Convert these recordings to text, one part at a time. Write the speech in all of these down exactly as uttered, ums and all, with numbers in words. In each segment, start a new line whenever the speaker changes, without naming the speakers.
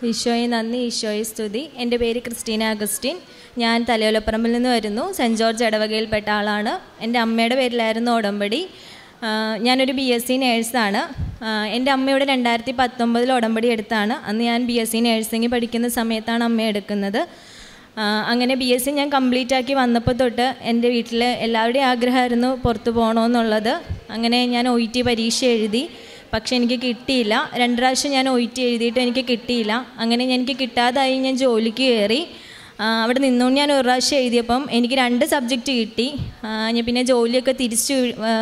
ഈശോയെ നന്ദി, ഈശോയെ സ്തുതി. എൻ്റെ പേര് ക്രിസ്റ്റീന അഗസ്റ്റിൻ. ഞാൻ തലയോലപ്പറമ്പിൽ നിന്ന് വരുന്നു. സെൻറ്റ് ജോർജ് ഇടവകയിൽപ്പെട്ട ആളാണ്. എൻ്റെ അമ്മയുടെ പേരിലായിരുന്നു ഉടമ്പടി. ഞാനൊരു ബി എസ് സി നേഴ്സാണ്. എൻ്റെ അമ്മയോട് രണ്ടായിരത്തി പത്തൊമ്പതിൽ ഉടമ്പടി എടുത്താണ്. അന്ന് ഞാൻ ബി എസ് സി നേഴ്സിംഗ് പഠിക്കുന്ന സമയത്താണ് അമ്മ എടുക്കുന്നത്. അങ്ങനെ ബി എസ് സി ഞാൻ കംപ്ലീറ്റ് ആക്കി വന്നപ്പോൾ തൊട്ട് എൻ്റെ വീട്ടിൽ എല്ലാവരുടെയും ആഗ്രഹമായിരുന്നു പുറത്ത് പോകണമെന്നുള്ളത്. അങ്ങനെ ഞാൻ ഒ ഇ ടി പരീക്ഷ എഴുതി. പക്ഷെ എനിക്ക് കിട്ടിയില്ല. രണ്ട് പ്രാവശ്യം ഞാൻ ഒ ഇ ടി എഴുതിയിട്ട് എനിക്ക് കിട്ടിയില്ല. അങ്ങനെ എനിക്ക് കിട്ടാതായി ഞാൻ ജോലിക്ക് കയറി. അവിടെ നിന്നുകൊണ്ട് ഞാൻ ഒരു പ്രാവശ്യം എഴുതിയപ്പം എനിക്ക് രണ്ട് സബ്ജക്റ്റ് കിട്ടി. ഞാൻ പിന്നെ ജോലിയൊക്കെ തിരിച്ച്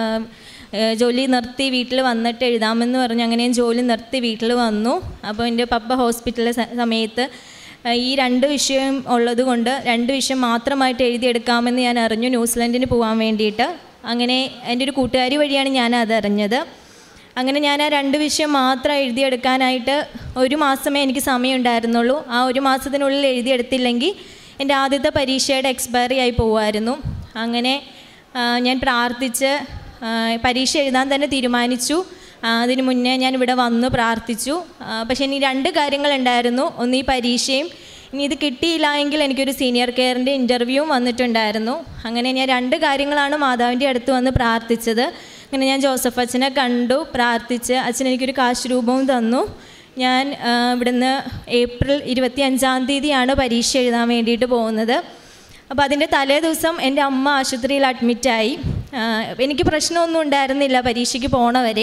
ജോലി നിർത്തി വീട്ടിൽ വന്നിട്ട് എഴുതാമെന്ന് പറഞ്ഞു. അങ്ങനെ ഞാൻ ജോലി നിർത്തി വീട്ടിൽ വന്നു. അപ്പോൾ എൻ്റെ പപ്പ ഹോസ്പിറ്റലിലെ സമയത്ത് ഈ രണ്ട് വിഷയം ഉള്ളത് കൊണ്ട് രണ്ട് വിഷയം മാത്രമായിട്ട് എഴുതിയെടുക്കാമെന്ന് ഞാൻ അറിഞ്ഞു, ന്യൂസിലൻഡിന് പോകാൻ വേണ്ടിയിട്ട്. അങ്ങനെ എൻ്റെ ഒരു കൂട്ടുകാരി വഴിയാണ് ഞാൻ അതറിഞ്ഞത്. അങ്ങനെ ഞാൻ ആ രണ്ട് വിഷയം മാത്രം എഴുതിയെടുക്കാനായിട്ട് ഒരു മാസമേ എനിക്ക് സമയം ഉണ്ടായിരുന്നുള്ളൂ. ആ ഒരു മാസത്തിനുള്ളിൽ എഴുതിയെടുത്തില്ലെങ്കിൽ എൻ്റെ ആദ്യത്തെ പരീക്ഷയുടെ എക്സ്പയറി ആയി പോകുമായിരുന്നു. അങ്ങനെ ഞാൻ പ്രാർത്ഥിച്ച് പരീക്ഷ എഴുതാൻ തന്നെ തീരുമാനിച്ചു. അതിന് മുന്നേ ഞാൻ ഇവിടെ വന്ന് പ്രാർത്ഥിച്ചു. പക്ഷേ ഇനി രണ്ട് കാര്യങ്ങളുണ്ടായിരുന്നു. ഒന്ന് ഈ പരീക്ഷയും, ഇനി ഇത് കിട്ടിയില്ല എങ്കിൽ എനിക്കൊരു സീനിയർ കെയറിൻ്റെ ഇൻ്റർവ്യൂവും വന്നിട്ടുണ്ടായിരുന്നു. അങ്ങനെ ഞാൻ രണ്ട് കാര്യങ്ങളാണ് മാതാവിൻ്റെ അടുത്ത് വന്ന് പ്രാർത്ഥിച്ചത്. അങ്ങനെ ഞാൻ ജോസഫ് അച്ഛനെ കണ്ടു, പ്രാർത്ഥിച്ച് അച്ഛൻ എനിക്കൊരു കാശ് രൂപവും തന്നു. ഞാൻ ഇവിടുന്ന് ഏപ്രിൽ ഇരുപത്തി അഞ്ചാം തീയതിയാണ് പരീക്ഷ എഴുതാൻ വേണ്ടിയിട്ട് പോകുന്നത്. അപ്പോൾ അതിൻ്റെ തലേ ദിവസം എൻ്റെ അമ്മ ആശുപത്രിയിൽ അഡ്മിറ്റായി. എനിക്ക് പ്രശ്നമൊന്നും ഉണ്ടായിരുന്നില്ല പരീക്ഷയ്ക്ക് പോണവരെ.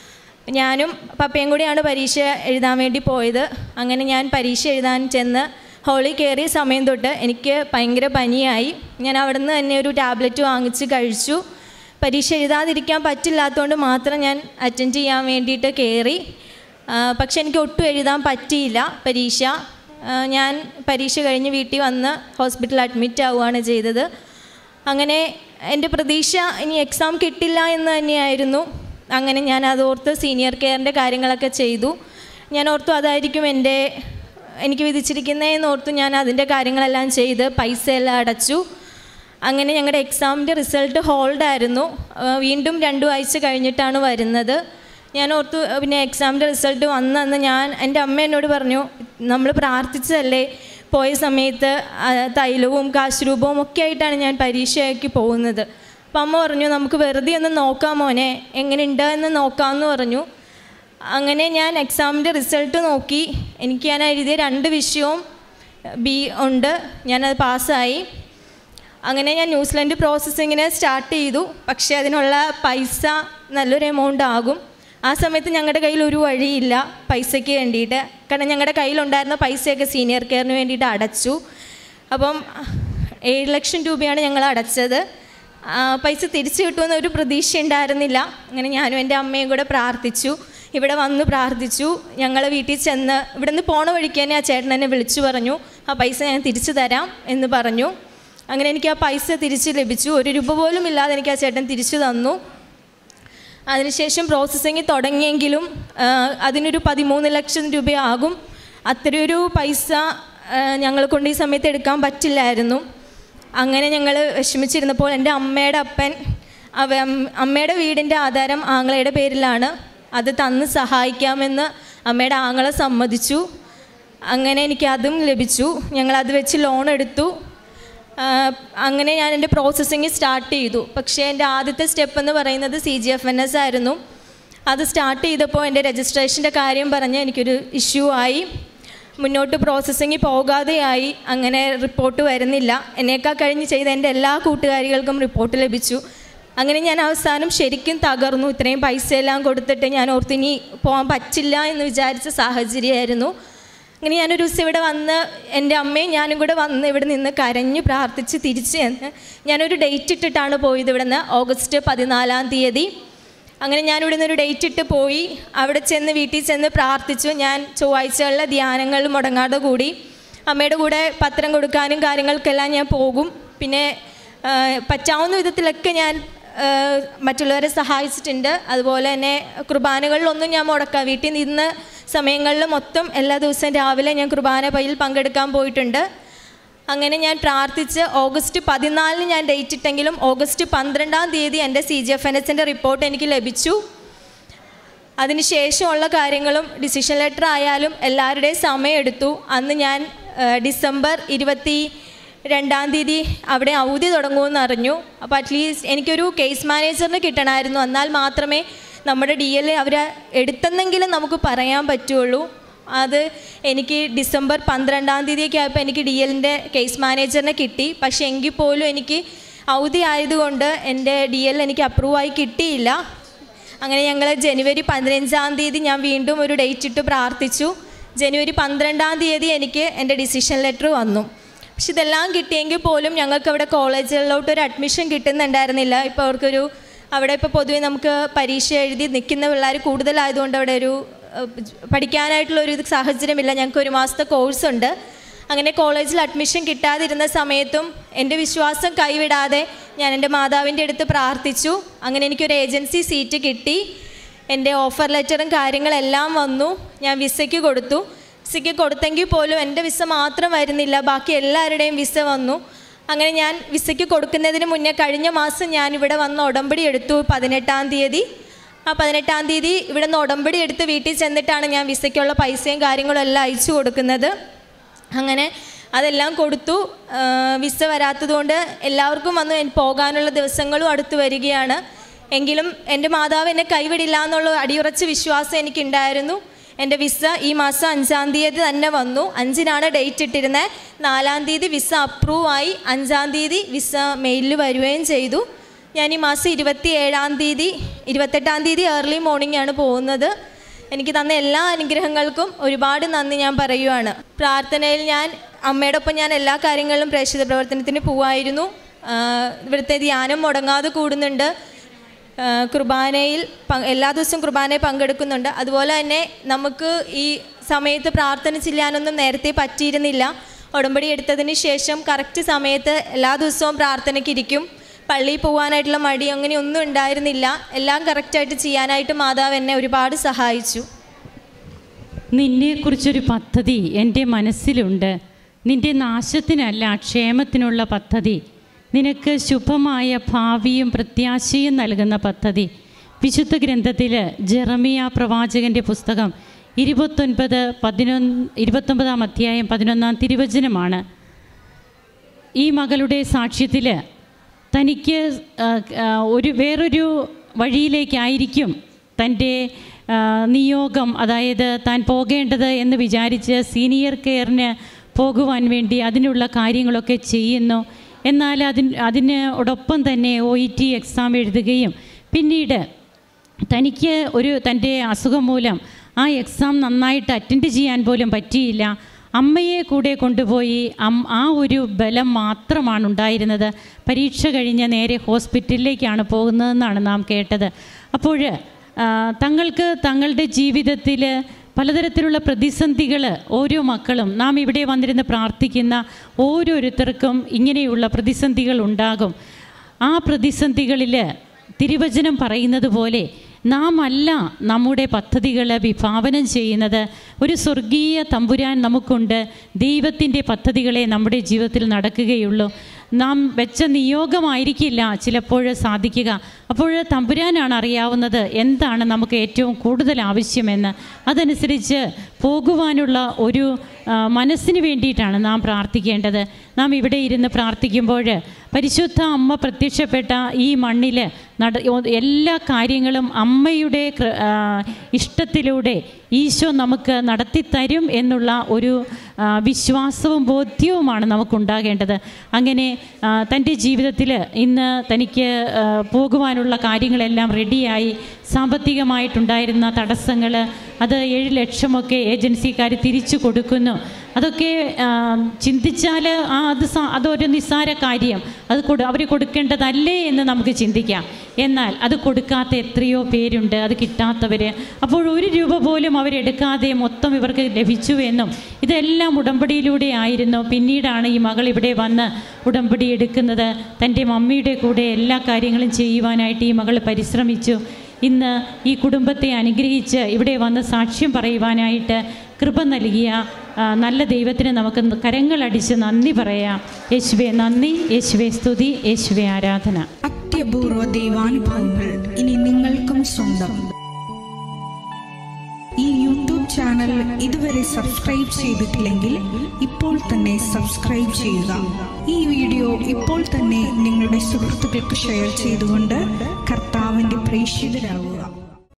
ഞാനും പപ്പയും കൂടിയാണ് പരീക്ഷ എഴുതാൻ വേണ്ടി പോയത്. അങ്ങനെ ഞാൻ പരീക്ഷ എഴുതാൻ ചെന്ന് ഹോളിൽ കയറിയ സമയം തൊട്ട് എനിക്ക് ഭയങ്കര പനിയായി. ഞാൻ അവിടെ നിന്ന് തന്നെ ഒരു ടാബ്ലറ്റ് വാങ്ങിച്ച് കഴിച്ചു. പരീക്ഷ എഴുതാതിരിക്കാൻ പറ്റില്ലാത്തതുകൊണ്ട് മാത്രം ഞാൻ അറ്റൻഡ് ചെയ്യാൻ വേണ്ടിയിട്ട് കയറി. പക്ഷെ എനിക്ക് ഒട്ടും എഴുതാൻ പറ്റിയില്ല പരീക്ഷ. ഞാൻ പരീക്ഷ കഴിഞ്ഞ് വീട്ടിൽ വന്ന് ഹോസ്പിറ്റലിൽ അഡ്മിറ്റ് ആവുകയാണ് ചെയ്തത്. അങ്ങനെ എൻ്റെ പ്രതീക്ഷ ഇനി എക്സാം കിട്ടില്ല എന്ന് തന്നെയായിരുന്നു. അങ്ങനെ ഞാൻ അതോർത്ത് സീനിയർ കെയറിൻ്റെ കാര്യങ്ങളൊക്കെ ചെയ്തു. ഞാൻ ഓർത്തു അതായിരിക്കും എൻ്റെ എനിക്ക് വിധിച്ചിരിക്കുന്നതെന്ന് ഓർത്തു ഞാൻ അതിൻ്റെ കാര്യങ്ങളെല്ലാം ചെയ്ത് പൈസ എല്ലാം അടച്ചു. അങ്ങനെ ഞങ്ങളുടെ എക്സാമിൻ്റെ റിസൾട്ട് ഹോൾഡായിരുന്നു. വീണ്ടും രണ്ടു ആഴ്ച കഴിഞ്ഞിട്ടാണ് വരുന്നത്. ഞാൻ ഓർത്തു പിന്നെ എക്സാമിൻ്റെ റിസൾട്ട് വന്നന്ന് ഞാൻ എൻ്റെ അമ്മ എന്നോട് പറഞ്ഞു, നമ്മൾ പ്രാർത്ഥിച്ചതല്ലേ പോയ സമയത്ത് തൈലവും കാശുരൂപവും ഒക്കെ ആയിട്ടാണ് ഞാൻ പരീക്ഷയ്ക്ക് പോകുന്നത്. അപ്പം അമ്മ പറഞ്ഞു, നമുക്ക് വെറുതെ ഒന്ന് നോക്കാം മോനെ, എങ്ങനെയുണ്ട് എന്ന് നോക്കാമെന്ന് പറഞ്ഞു. അങ്ങനെ ഞാൻ എക്സാമിൻ്റെ റിസൾട്ട് നോക്കി. എനിക്ക് ഞാൻ എഴുതിയ രണ്ട് വിഷയവും ബി ഉണ്ട്. ഞാനത് പാസ്സായി. അങ്ങനെ ഞാൻ ന്യൂസിലൻഡ് പ്രോസസ്സിങ്ങിന് സ്റ്റാർട്ട് ചെയ്തു. പക്ഷേ അതിനുള്ള പൈസ നല്ലൊരു എമൗണ്ട് ആകും. ആ സമയത്ത് ഞങ്ങളുടെ കയ്യിൽ ഒരു വഴിയില്ല പൈസയ്ക്ക് വേണ്ടിയിട്ട്. കാരണം ഞങ്ങളുടെ കയ്യിലുണ്ടായിരുന്ന പൈസയൊക്കെ സീനിയർ കെയറിന് വേണ്ടിയിട്ട് അടച്ചു. അപ്പം ഏഴ് ലക്ഷം രൂപയാണ് ഞങ്ങൾ അടച്ചത്. പൈസ തിരിച്ചു കിട്ടുമെന്ന് ഒരു പ്രതീക്ഷ ഉണ്ടായിരുന്നില്ല. അങ്ങനെ ഞാനും എൻ്റെ അമ്മയും കൂടെ പ്രാർത്ഥിച്ചു. ഇവിടെ വന്ന് പ്രാർത്ഥിച്ചു. ഞങ്ങൾ വീട്ടിൽ ചെന്ന് ഇവിടെ നിന്ന് പോണ വഴിക്ക് തന്നെ ആ ചേട്ടൻ എന്നെ വിളിച്ചു പറഞ്ഞു, ആ പൈസ ഞാൻ തിരിച്ചു തരാം എന്ന് പറഞ്ഞു. അങ്ങനെ എനിക്ക് ആ പൈസ തിരിച്ച് ലഭിച്ചു. ഒരു രൂപ പോലും ഇല്ലാതെ എനിക്ക് ആ ചേട്ടൻ തിരിച്ചു തന്നു. അതിനുശേഷം പ്രോസസ്സിങ് തുടങ്ങിയെങ്കിലും അതിനൊരു പതിമൂന്ന് ലക്ഷം രൂപയാകും. അത്രയൊരു പൈസ ഞങ്ങളെ കൊണ്ട് ഈ സമയത്ത് എടുക്കാൻ പറ്റില്ലായിരുന്നു. അങ്ങനെ ഞങ്ങൾ വിഷമിച്ചിരുന്നപ്പോൾ എൻ്റെ അമ്മയുടെ അപ്പൻ അവ അമ്മയുടെ വീടിൻ്റെ ആധാരം ആങ്ങളയുടെ പേരിലാണ്, അത് തന്ന് സഹായിക്കാമെന്ന് അമ്മയുടെ ആങ്ങളെ സമ്മതിച്ചു. അങ്ങനെ എനിക്ക് അതും ലഭിച്ചു. ഞങ്ങളത് വെച്ച് ലോൺ എടുത്തു. അങ്ങനെ ഞാൻ എൻ്റെ പ്രോസസ്സിങ് സ്റ്റാർട്ട് ചെയ്തു. പക്ഷേ എൻ്റെ ആദ്യത്തെ സ്റ്റെപ്പ് എന്ന് പറയുന്നത് C G F N S ആയിരുന്നു. അത് സ്റ്റാർട്ട് ചെയ്തപ്പോൾ എൻ്റെ രജിസ്ട്രേഷൻ്റെ കാര്യം പറഞ്ഞ് എനിക്കൊരു ഇഷ്യൂ ആയി. മുന്നോട്ട് പ്രോസസ്സിങ് പോകാതെയായി. അങ്ങനെ റിപ്പോർട്ട് വരുന്നില്ല. എന്നേക്കാൾ കഴിഞ്ഞ് ചെയ്ത എൻ്റെ എല്ലാ കൂട്ടുകാരികൾക്കും റിപ്പോർട്ട് ലഭിച്ചു. അങ്ങനെ ഞാൻ അവസാനം ശരിക്കും തകർന്നു. ഇത്രയും പൈസയെല്ലാം കൊടുത്തിട്ട് ഞാൻ ഓർത്ത് ഇനി പോകാൻ പറ്റില്ല എന്ന് വിചാരിച്ച സാഹചര്യമായിരുന്നു. അങ്ങനെ ഞാനൊരു ദിവസം ഇവിടെ വന്ന് എൻ്റെ അമ്മയും ഞാനും കൂടെ വന്ന് ഇവിടെ നിന്ന് കരഞ്ഞ് പ്രാർത്ഥിച്ച് തിരിച്ച് ചെന്ന് ഞാനൊരു ഡേറ്റ് ഇട്ടിട്ടാണ് പോയത്. ഇവിടെ നിന്ന് ഓഗസ്റ്റ് പതിനാലാം തീയതി. അങ്ങനെ ഞാനിവിടെ നിന്നൊരു ഡേറ്റ് ഇട്ട് പോയി. അവിടെ ചെന്ന് വീട്ടിൽ ചെന്ന് പ്രാർത്ഥിച്ചു. ഞാൻ ചൊവ്വാഴ്ചകളിലെ ധ്യാനങ്ങൾ മുടങ്ങാതെ കൂടി. അമ്മയുടെ കൂടെ പത്രം കൊടുക്കാനും കാര്യങ്ങൾക്കെല്ലാം ഞാൻ പോകും. പിന്നെ പറ്റാവുന്ന വിധത്തിലൊക്കെ ഞാൻ മറ്റുള്ളവരെ സഹായിച്ചിട്ടുണ്ട്. അതുപോലെ തന്നെ കുർബാനകളിലൊന്നും ഞാൻ മുടക്കാം. വീട്ടിൽ നിന്ന് സമയങ്ങളിൽ മൊത്തം എല്ലാ ദിവസവും രാവിലെ ഞാൻ കുർബാന പയ്യിൽ പങ്കെടുക്കാൻ പോയിട്ടുണ്ട്. അങ്ങനെ ഞാൻ പ്രാർത്ഥിച്ച് ഓഗസ്റ്റ് പതിനാലിന് ഞാൻ ഡേറ്റ് ഇട്ടെങ്കിലും ഓഗസ്റ്റ് പന്ത്രണ്ടാം തീയതി എൻ്റെ സി ജി എഫ് എൻ എസിൻ്റെ റിപ്പോർട്ട് എനിക്ക് ലഭിച്ചു. അതിന് ശേഷമുള്ള കാര്യങ്ങളും ഡിസിഷൻ ലെറ്റർ ആയാലും എല്ലാവരുടെയും സമയമെടുത്തു. അന്ന് ഞാൻ ഡിസംബർ ഇരുപത്തി രണ്ടാം തീയതി അവിടെ അവധി തുടങ്ങുമെന്ന് അറിഞ്ഞു. അപ്പോൾ അറ്റ്ലീസ്റ്റ് എനിക്കൊരു കേസ് മാനേജറിന് കിട്ടണമായിരുന്നു. എന്നാൽ മാത്രമേ നമ്മുടെ ഡി എൽ അവർ എടുത്തെന്നെങ്കിലും നമുക്ക് പറയാൻ പറ്റുള്ളൂ. അത് എനിക്ക് ഡിസംബർ പന്ത്രണ്ടാം തീയതിയൊക്കെ ആയപ്പോൾ എനിക്ക് ഡി എല്ലിൻ്റെ കേസ് മാനേജറിനെ കിട്ടി. പക്ഷേ എങ്കിൽ പോലും എനിക്ക് അവധി ആയതുകൊണ്ട് എൻ്റെ ഡി എൽ എനിക്ക് അപ്രൂവ് ആയി കിട്ടിയില്ല. അങ്ങനെ ഞങ്ങൾ ജനുവരി പതിനഞ്ചാം തീയതി ഞാൻ വീണ്ടും ഒരു ഡേറ്റ് ഇട്ട് പ്രാർത്ഥിച്ചു. ജനുവരി പന്ത്രണ്ടാം തീയതി എനിക്ക് എൻ്റെ ഡിസിഷൻ ലെറ്റർ വന്നു. പക്ഷെ ഇതെല്ലാം കിട്ടിയെങ്കിൽ പോലും ഞങ്ങൾക്ക് അവിടെ കോളേജുകളിലോട്ട് ഒരു അഡ്മിഷൻ കിട്ടുന്നുണ്ടായിരുന്നില്ല. ഇപ്പോൾ അവർക്കൊരു അവിടെ ഇപ്പോൾ പൊതുവെ നമുക്ക് പരീക്ഷ എഴുതി നിൽക്കുന്ന പിള്ളേർ കൂടുതലായതുകൊണ്ട് അവിടെ ഒരു പഠിക്കാനായിട്ടുള്ളൊരു സാഹചര്യമില്ല. ഞങ്ങൾക്ക് ഒരു മാസത്തെ കോഴ്സുണ്ട്. അങ്ങനെ കോളേജിൽ അഡ്മിഷൻ കിട്ടാതിരുന്ന സമയത്തും എൻ്റെ വിശ്വാസം കൈവിടാതെ ഞാൻ എൻ്റെ മാതാവിൻ്റെ അടുത്ത് പ്രാർത്ഥിച്ചു. അങ്ങനെ എനിക്കൊരു ഏജൻസി സീറ്റ് കിട്ടി. എൻ്റെ ഓഫർ ലെറ്ററും കാര്യങ്ങളെല്ലാം വന്നു. ഞാൻ വിസയ്ക്ക് കൊടുത്തു. വിസയ്ക്ക് കൊടുത്തെങ്കിൽ പോലും എൻ്റെ വിസ മാത്രം വരുന്നില്ല, ബാക്കി എല്ലാവരുടെയും വിസ വന്നു. അങ്ങനെ ഞാൻ വിസയ്ക്ക് കൊടുക്കുന്നതിന് മുന്നേ കഴിഞ്ഞ മാസം ഞാൻ ഇവിടെ വന്ന് ഉടമ്പടി എടുത്തു പതിനെട്ടാം തീയതി. ആ പതിനെട്ടാം തീയതി ഇവിടെ നിന്ന് ഉടമ്പടി എടുത്ത് വീട്ടിൽ ചെന്നിട്ടാണ് ഞാൻ വിസയ്ക്കുള്ള പൈസയും കാര്യങ്ങളും എല്ലാം അയച്ചു കൊടുക്കുന്നത്. അങ്ങനെ അതെല്ലാം കൊടുത്തു. വിസ വരാത്തതുകൊണ്ട് എല്ലാവർക്കും വന്ന് പോകാനുള്ള ദിവസങ്ങളും അടുത്ത് വരികയാണ്. എങ്കിലും എൻ്റെ മാതാവ് എന്നെ കൈവിടില്ല എന്നുള്ള അടിയുറച്ച വിശ്വാസം എനിക്കുണ്ടായിരുന്നു. എൻ്റെ വിസ ഈ മാസം അഞ്ചാം തീയതി തന്നെ വന്നു. അഞ്ചിനാണ് ഡേറ്റ് ഇട്ടിരുന്നത്. നാലാം തീയതി വിസ അപ്രൂവ് ആയി. അഞ്ചാം തീയതി വിസ മെയിലിൽ വരികയും ചെയ്തു. ഞാൻ ഈ മാസം ഇരുപത്തി ഏഴാം തീയതി ഇരുപത്തെട്ടാം തീയതി ഏർലി മോർണിംഗ് ആണ് പോകുന്നത്. എനിക്ക് തന്ന എല്ലാ അനുഗ്രഹങ്ങൾക്കും ഒരുപാട് നന്ദി ഞാൻ പറയുവാണ്. പ്രാർത്ഥനയിൽ ഞാൻ അമ്മയുടെ ഒപ്പം ഞാൻ എല്ലാ കാര്യങ്ങളിലും പ്രേക്ഷിത പ്രവർത്തനത്തിന് പോവായിരുന്നു. ഇവിടുത്തെ ധ്യാനം മുടങ്ങാതെ കൂടുന്നുണ്ട്. കുർബാനയിൽ എല്ലാ ദിവസവും കുർബാനയിൽ പങ്കെടുക്കുന്നുണ്ട്. അതുപോലെ തന്നെ നമുക്ക് ഈ സമയത്ത് പ്രാർത്ഥന ചെല്ലാനൊന്നും നേരത്തെ പറ്റിയിരുന്നില്ല. ഉടമ്പടി എടുത്തതിന് ശേഷം കറക്റ്റ് സമയത്ത് എല്ലാ ദിവസവും പ്രാർത്ഥനയ്ക്കിരിക്കും. പള്ളിയിൽ പോകാനായിട്ടുള്ള മടി അങ്ങനെയൊന്നും ഉണ്ടായിരുന്നില്ല. എല്ലാം കറക്റ്റായിട്ട് ചെയ്യാനായിട്ട് മാതാവ് എന്നെ ഒരുപാട് സഹായിച്ചു.
നിന്നെക്കുറിച്ചൊരു പദ്ധതി എൻ്റെ മനസ്സിലുണ്ട്. നിൻ്റെ നാശത്തിനല്ല, ക്ഷേമത്തിനുള്ള പദ്ധതി. നിനക്ക് ശുഭമായ ഭാവിയും പ്രത്യാശയും നൽകുന്ന പദ്ധതി. വിശുദ്ധ ഗ്രന്ഥത്തിൽ ജെറമിയ പ്രവാചകൻ്റെ പുസ്തകം ഇരുപത്തൊൻപത് പതിനൊന്ന് ഇരുപത്തൊമ്പതാം അധ്യായം പതിനൊന്നാം തിരുവചനമാണ്. ഈ മകളുടെ സാക്ഷ്യത്തിൽ തനിക്ക് ഒരു വേറൊരു വഴിയിലേക്കായിരിക്കും തൻ്റെ നിയോഗം, അതായത് താൻ പോകേണ്ടത് എന്ന് വിചാരിച്ച് സീനിയർ കെയറിന് പോകുവാൻ വേണ്ടി അതിനുള്ള കാര്യങ്ങളൊക്കെ ചെയ്യുന്നു. എന്നാൽ അതിന് അതിനോടൊപ്പം തന്നെ ഒ ഇ ടി എക്സാം എഴുതുകയും പിന്നീട് തനിക്ക് ഒരു തൻ്റെ അസുഖം മൂലം ആ എക്സാം നന്നായിട്ട് അറ്റൻഡ് ചെയ്യാൻ പോലും പറ്റിയില്ല. അമ്മയെ കൂടെ കൊണ്ടുപോയി ആ ഒരു ബലം മാത്രമാണ് ഉണ്ടായിരുന്നത്. പരീക്ഷ കഴിഞ്ഞ് നേരെ ഹോസ്പിറ്റലിലേക്കാണ് പോകുന്നതെന്നാണ് നാം കേട്ടത്. അപ്പോൾ തങ്ങൾക്ക് തങ്ങളുടെ ജീവിതത്തിൽ പലതരത്തിലുള്ള പ്രതിസന്ധികൾ ഓരോ മക്കളും, നാം ഇവിടെ വന്നിരുന്ന് പ്രാർത്ഥിക്കുന്ന ഓരോരുത്തർക്കും ഇങ്ങനെയുള്ള പ്രതിസന്ധികൾ ഉണ്ടാകും. ആ പ്രതിസന്ധികളിൽ തിരുവചനം പറയുന്നത് പോലെ നാം അല്ല നമ്മുടെ പദ്ധതികൾ വിഭാവനം ചെയ്യുന്നത്. ഒരു സ്വർഗീയ തമ്പുരാൻ നമുക്കുണ്ട്. ദൈവത്തിൻ്റെ പദ്ധതികളെ നമ്മുടെ ജീവിതത്തിൽ നടക്കുകയുള്ളൂ. നാം വെച്ച നിയോഗമായിരിക്കില്ല ചിലപ്പോൾ സാധിക്കുക. അപ്പോൾ തമ്പുരാനാണ് അറിയാവുന്നത് എന്താണ് നമുക്ക് ഏറ്റവും കൂടുതൽ ആവശ്യമെന്ന്. അതനുസരിച്ച് പോകുവാനുള്ള ഒരു മനസ്സിന് വേണ്ടിയിട്ടാണ് നാം പ്രാർത്ഥിക്കേണ്ടത്. നാം ഇവിടെ ഇരുന്ന് പ്രാർത്ഥിക്കുമ്പോൾ പരിശുദ്ധ അമ്മ പ്രത്യക്ഷപ്പെട്ട ഈ മണ്ണിൽ നട എല്ലാ കാര്യങ്ങളും അമ്മയുടെ ഇഷ്ടത്തിലൂടെ ഈശോ നമുക്ക് നടത്തിത്തരും എന്നുള്ള ഒരു വിശ്വാസവും ബോധ്യവുമാണ് നമുക്കുണ്ടാകേണ്ടത്. അങ്ങനെ തൻ്റെ ജീവിതത്തിൽ ഇന്ന് തനിക്ക് പോകുവാനുള്ള കാര്യങ്ങളെല്ലാം റെഡിയായി. സാമ്പത്തികമായിട്ടുണ്ടായിരുന്ന തടസ്സങ്ങൾ അത് ഏഴ് ലക്ഷമൊക്കെ ഏജൻസിക്കാർ തിരിച്ചു കൊടുക്കുന്നു. അതൊക്കെ ചിന്തിച്ചാൽ ആ അത് അതൊരു നിസ്സാര കാര്യം, അത് കൊടു അവർ കൊടുക്കേണ്ടതല്ലേ എന്ന് നമുക്ക് ചിന്തിക്കാം. എന്നാൽ അത് കൊടുക്കാത്ത എത്രയോ പേരുണ്ട്, അത് കിട്ടാത്തവർ. അപ്പോൾ ഒരു രൂപ പോലും അവരെടുക്കാതെ മൊത്തം ഇവർക്ക് ലഭിച്ചു എന്നും ഇതെല്ലാം ഉടമ്പടിയിലൂടെ ആയിരുന്നു. പിന്നീടാണ് ഈ മകൾ ഇവിടെ വന്ന് ഉടമ്പടി എടുക്കുന്നത്. തൻ്റെ മമ്മിയുടെ കൂടെ എല്ലാ കാര്യങ്ങളും ചെയ്യുവാനായിട്ട് ഈ മകൾ പരിശ്രമിച്ചു. ഇന്ന് ഈ കുടുംബത്തെ അനുഗ്രഹിച്ച് ഇവിടെ വന്ന് സാക്ഷ്യം പറയുവാനായിട്ട് കൃപ നൽകിയ നല്ല ദൈവത്തിന് നമുക്ക് കരങ്ങളടിച്ച് നന്ദി പറയാം. യേശുവേ നന്ദി, യേശുവേ സ്തുതി, യേശുവേ ആരാധന.
അത്യപൂർവ ദൈവാനുഭവങ്ങൾ ഇനി നിങ്ങൾക്കും സ്വന്തം. ചാനൽ ഇതുവരെ സബ്സ്ക്രൈബ് ചെയ്തിട്ടില്ലെങ്കിൽ ഇപ്പോൾ തന്നെ സബ്സ്ക്രൈബ് ചെയ്യുക. ഈ വീഡിയോ ഇപ്പോൾ തന്നെ നിങ്ങളുടെ സുഹൃത്തുക്കൾക്ക് ഷെയർ ചെയ്തുകൊണ്ട് കർത്താവിൻ്റെ പ്രേക്ഷിതരാകുക.